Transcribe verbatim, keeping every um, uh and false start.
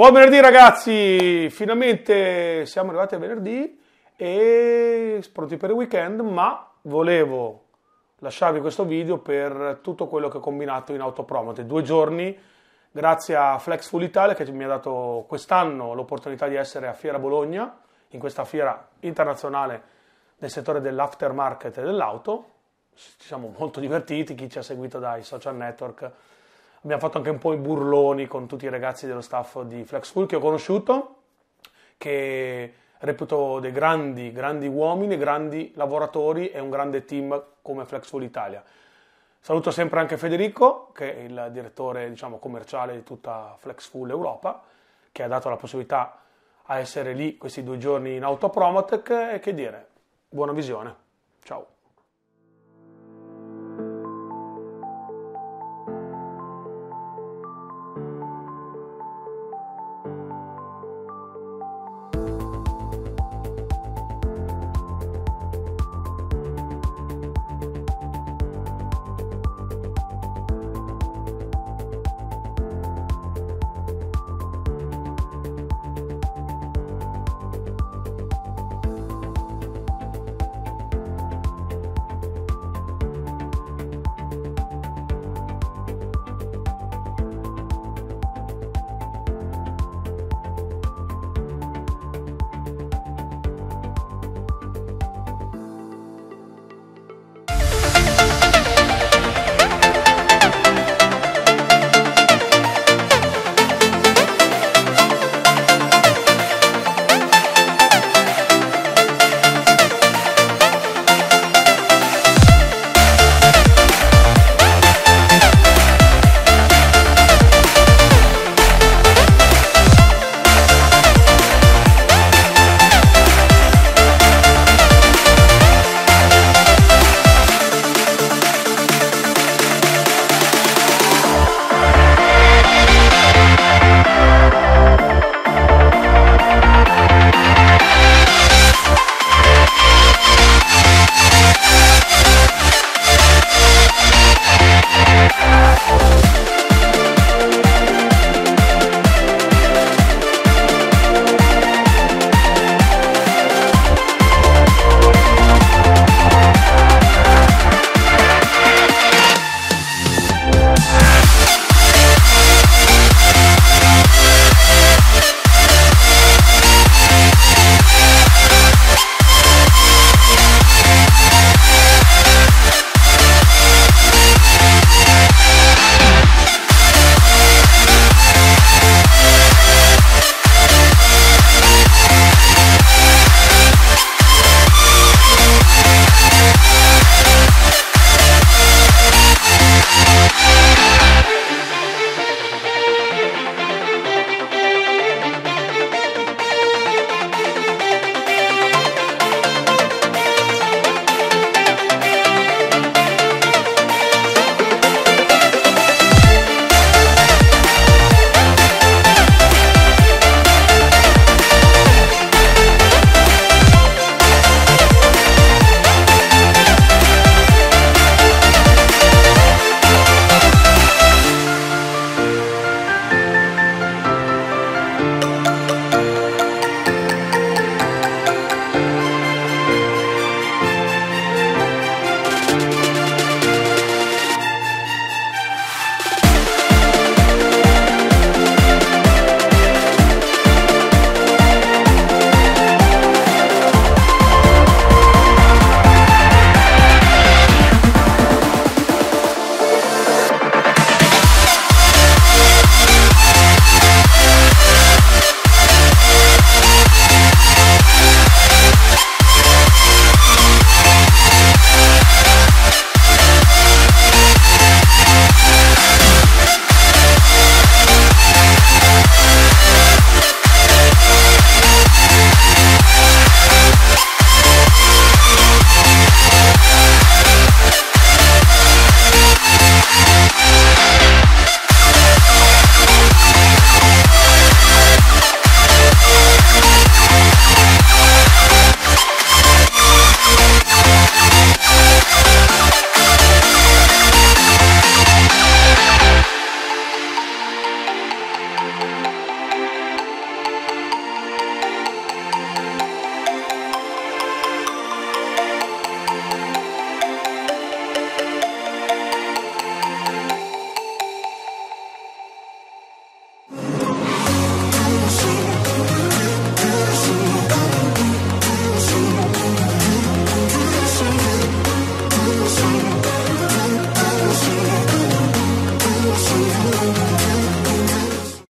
Buon venerdì ragazzi, finalmente siamo arrivati a venerdì e pronti per il weekend, ma volevo lasciarvi questo video per tutto quello che ho combinato in Autopromote. Due giorni, grazie a Flexful Italia che mi ha dato quest'anno l'opportunità di essere a Fiera Bologna, in questa fiera internazionale nel settore dell'aftermarket e dell'auto. Ci siamo molto divertiti, chi ci ha seguito dai social network. Abbiamo fatto anche un po' i burloni con tutti i ragazzi dello staff di Flexful che ho conosciuto, che reputo dei grandi, grandi uomini, grandi lavoratori e un grande team come Flexful Italia. Saluto sempre anche Federico, che è il direttore, diciamo, commerciale di tutta Flexful Europa, che ha dato la possibilità a essere lì questi due giorni in Autopromotech e che dire, buona visione. Ciao.